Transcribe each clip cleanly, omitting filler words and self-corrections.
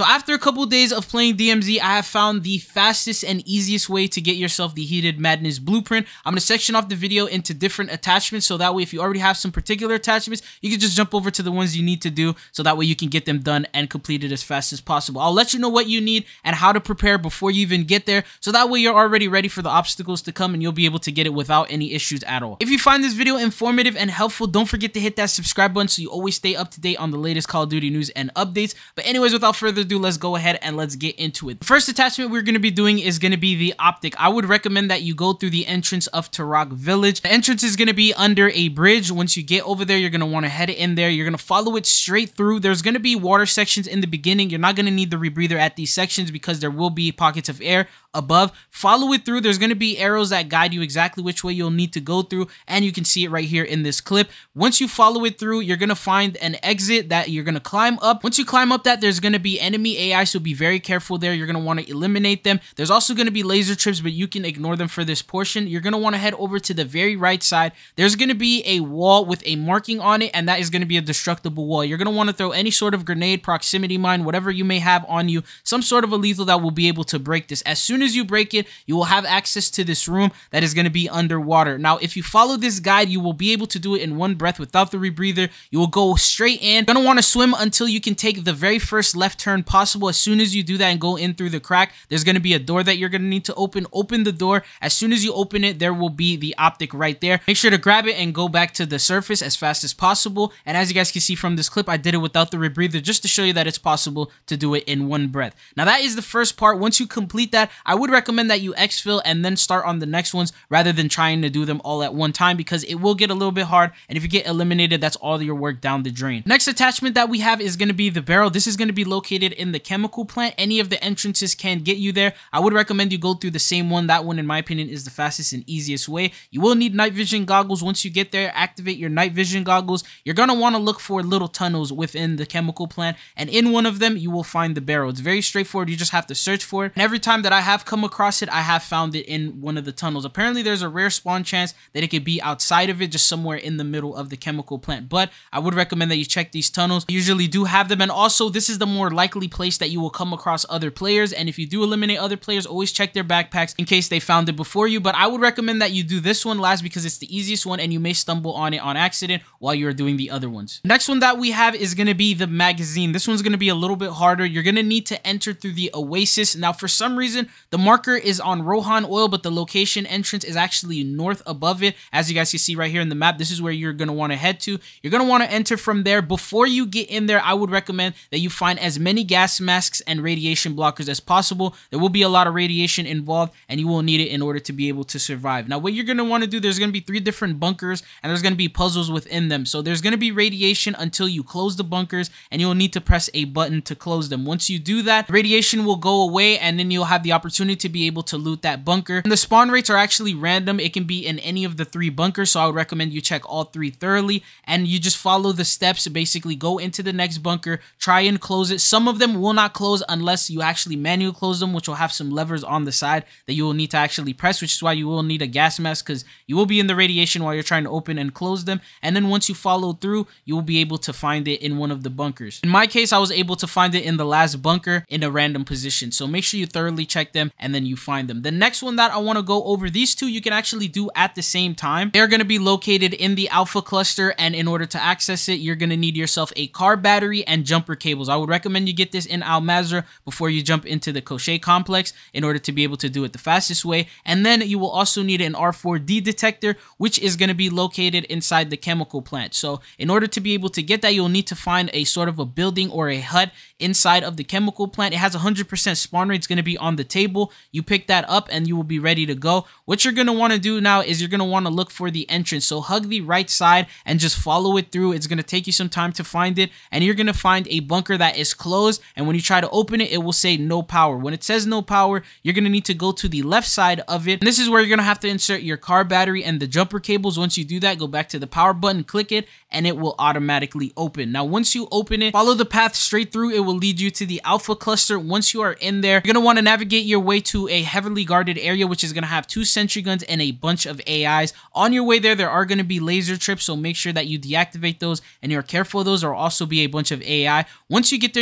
So after a couple days of playing DMZ, I have found the fastest and easiest way to get yourself the Heated Madness blueprint. I'm going to section off the video into different attachments, so that way if you already have some particular attachments, you can just jump over to the ones you need to do, so that way you can get them done and completed as fast as possible. I'll let you know what you need and how to prepare before you even get there, so that way you're already ready for the obstacles to come and you'll be able to get it without any issues at all. If you find this video informative and helpful, don't forget to hit that subscribe button so you always stay up to date on the latest Call of Duty news and updates. But anyways, without further ado, let's go ahead and let's get into it. The first attachment we're going to be doing is going to be the Optic. I would recommend that you go through the entrance of Turok Village. The entrance is going to be under a bridge. Once you get over there, you're going to want to head in there. You're going to follow it straight through. There's going to be water sections in the beginning. You're not going to need the rebreather at these sections because there will be pockets of air above. Follow it through. There's going to be arrows that guide you exactly which way you'll need to go through, and you can see it right here in this clip. Once you follow it through, you're going to find an exit that you're going to climb up. Once you climb up that, there's going to be enemy AI, so be very careful there. You're going to want to eliminate them. There's also going to be laser trips, but you can ignore them for this portion. You're going to want to head over to the very right side. There's going to be a wall with a marking on it, and that is going to be a destructible wall. You're going to want to throw any sort of grenade, proximity mine, whatever you may have on you, some sort of a lethal that will be able to break this. As soon as you break it, you will have access to this room that is going to be underwater. Now, if you follow this guide, you will be able to do it in one breath without the rebreather. You will go straight in. You're going to want to swim until you can take the very first left turn possible. As soon as you do that and go in through the crack, there's going to be a door that you're going to need to open. Open the door. As soon as you open it, there will be the Optic right there. Make sure to grab it and go back to the surface as fast as possible. And as you guys can see from this clip, I did it without the rebreather just to show you that it's possible to do it in one breath. Now, that is the first part. Once you complete that, I would recommend that you exfil and then start on the next ones rather than trying to do them all at one time, because it will get a little bit hard, and if you get eliminated, that's all your work down the drain. Next attachment that we have is going to be the barrel. This is going to be located in the chemical plant. Any of the entrances can get you there. I would recommend you go through the same one. That one, in my opinion, is the fastest and easiest way. You will need night vision goggles. Once you get there, activate your night vision goggles. You're going to want to look for little tunnels within the chemical plant, and in one of them, you will find the barrel. It's very straightforward. You just have to search for it, and every time that I have come across it, I have found it in one of the tunnels. Apparently, there's a rare spawn chance that it could be outside of it, just somewhere in the middle of the chemical plant, but I would recommend that you check these tunnels. I usually do have them, and also this is the more likely place that you will come across other players, and if you do eliminate other players, always check their backpacks in case they found it before you, but I would recommend that you do this one last because it's the easiest one, and you may stumble on it on accident while you're doing the other ones. Next one that we have is going to be the magazine. This one's going to be a little bit harder. You're going to need to enter through the Oasis. Now, for some reason, the marker is on Rohan Oil, but the location entrance is actually north above it. As you guys can see right here in the map, this is where you're going to want to head to. You're going to want to enter from there. Before you get in there, I would recommend that you find as many gas masks and radiation blockers as possible. There will be a lot of radiation involved, and you will need it in order to be able to survive. Now, what you're going to want to do, there's going to be 3 different bunkers, and there's going to be puzzles within them. So there's going to be radiation until you close the bunkers, and you'll need to press a button to close them. Once you do that, radiation will go away, and then you'll have the opportunity to be able to loot that bunker. And the spawn rates are actually random. It can be in any of the 3 bunkers, so I would recommend you check all 3 thoroughly, and you just follow the steps. Basically, go into the next bunker, try and close it. Some of them will not close unless you actually manually close them, which will have some levers on the side that you will need to actually press, which is why you will need a gas mask, because you will be in the radiation while you're trying to open and close them. And then once you follow through, you will be able to find it in one of the bunkers. In my case, I was able to find it in the last bunker in a random position, so make sure you thoroughly check them and then you find them. The next one that I want to go over, these 2 you can actually do at the same time. They're going to be located in the Alpha cluster, and in order to access it, you're going to need yourself a car battery and jumper cables. I would recommend you get this in Al Mazrah before you jump into the Koshé complex in order to be able to do it the fastest way. And then you will also need an R4D detector, which is going to be located inside the chemical plant. So in order to be able to get that, you'll need to find a sort of a building or a hut inside of the chemical plant. It has 100% spawn rate. It's going to be on the table. You pick that up and you will be ready to go. What you're going to want to do now is you're going to want to look for the entrance. So hug the right side and just follow it through. It's going to take you some time to find it, and you're going to find a bunker that is closed, and when you try to open it, it will say no power. When it says no power, you're going to need to go to the left side of it, and this is where you're going to have to insert your car battery and the jumper cables. Once you do that, go back to the power button, click it, and it will automatically open. Now, once you open it, follow the path straight through. It will lead you to the Alpha cluster. Once you are in there, you're going to want to navigate your way to a heavily guarded area, which is going to have 2 sentry guns and a bunch of AIs. On your way there are going to be laser trips, so make sure that you deactivate those and you're careful of those. There will also be a bunch of AI. Once you get there and you find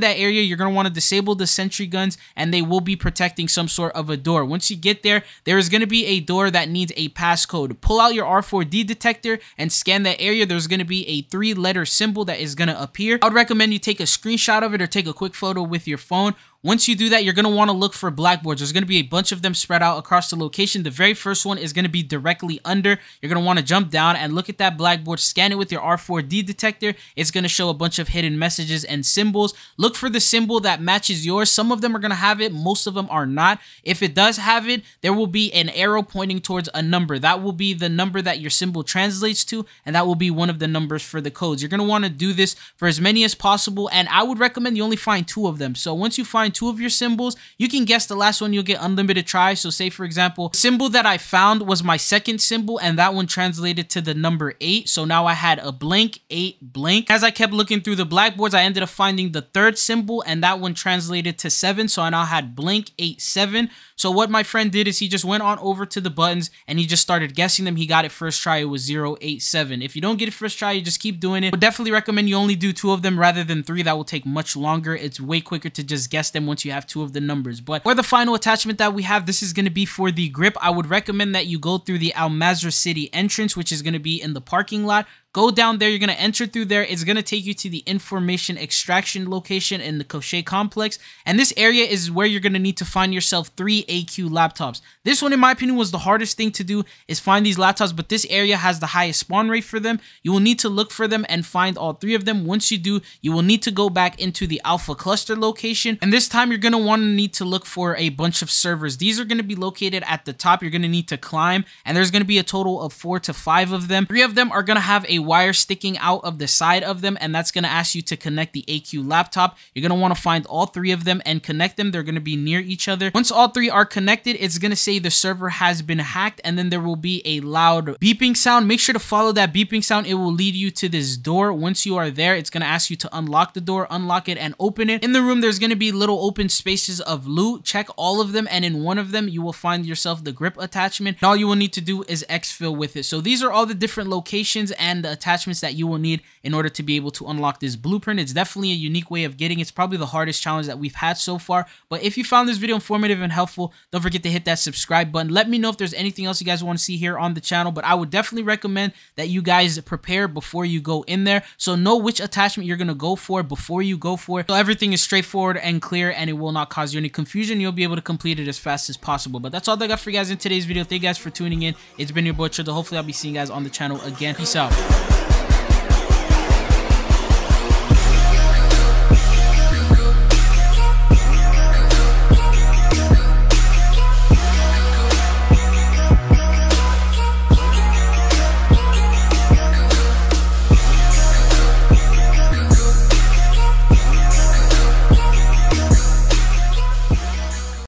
find that area, you're going to want to disable the sentry guns, and they will be protecting some sort of a door. Once you get there, there is going to be a door that needs a passcode. Pull out your R4D detector and scan that area. There's going to be a 3-letter symbol that is going to appear. I would recommend you take a screenshot of it or take a quick photo with your phone. Once you do that, you're going to want to look for blackboards. There's going to be a bunch of them spread out across the location. The very first one is going to be directly under. You're going to want to jump down and look at that blackboard. Scan it with your R4D detector. It's going to show a bunch of hidden messages and symbols. Look for the symbol that matches yours. Some of them are going to have it. Most of them are not. If it does have it, there will be an arrow pointing towards a number. That will be the number that your symbol translates to, and that will be one of the numbers for the codes. You're going to want to do this for as many as possible, and I would recommend you only find 2 of them. So once you find 2 of your symbols, you can guess the last one, you'll get unlimited tries. So say for example, the symbol that I found was my second symbol, and that one translated to the number 8. So now I had a blank 8 blank. As I kept looking through the blackboards, I ended up finding the third symbol, and that one translated to 7. So I now had blank 8 7. So what my friend did is he just went on over to the buttons and he just started guessing them. He got it first try. It was 0 8 7. If you don't get it first try, you just keep doing it. I would definitely recommend you only do 2 of them rather than 3. That will take much longer. It's way quicker to just guess them once you have 2 of the numbers. But for the final attachment that we have, this is going to be for the grip. I would recommend that you go through the Al Mazrah City entrance, which is going to be in the parking lot. Go down there, you're going to enter through there. It's going to take you to the information extraction location in the Koche complex. And this area is where you're going to need to find yourself 3 AQ laptops. This one, in my opinion, was the hardest thing to do, is find these laptops, but this area has the highest spawn rate for them. You will need to look for them and find all 3 of them. Once you do, you will need to go back into the Alpha Cluster location. And this time, you're going to need to look for a bunch of servers. These are going to be located at the top. You're going to need to climb, and there's going to be a total of 4 to 5 of them. 3 of them are going to have a wire sticking out of the side of them, and that's going to ask you to connect the AQ laptop. You're going to want to find all 3 of them and connect them. They're going to be near each other. Once all 3 are connected, it's going to say the server has been hacked, and then there will be a loud beeping sound. Make sure to follow that beeping sound. It will lead you to this door. Once you are there, it's going to ask you to unlock the door, unlock it, and open it. In the room, there's going to be little open spaces of loot. Check all of them, and in one of them, you will find yourself the grip attachment. And all you will need to do is exfil with it. So these are all the different locations and the attachments that you will need in order to be able to unlock this blueprint. It's definitely a unique way of getting it. It's probably the hardest challenge that we've had so far. But if you found this video informative and helpful, don't forget to hit that subscribe button. Let me know if there's anything else you guys want to see here on the channel. But I would definitely recommend that you guys prepare before you go in there. So know which attachment you're going to go for before you go for it. So everything is straightforward and clear, and it will not cause you any confusion. You'll be able to complete it as fast as possible. But that's all I got for you guys in today's video. Thank you guys for tuning in. It's been your boy Trizzle. Hopefully I'll be seeing you guys on the channel again. Peace out.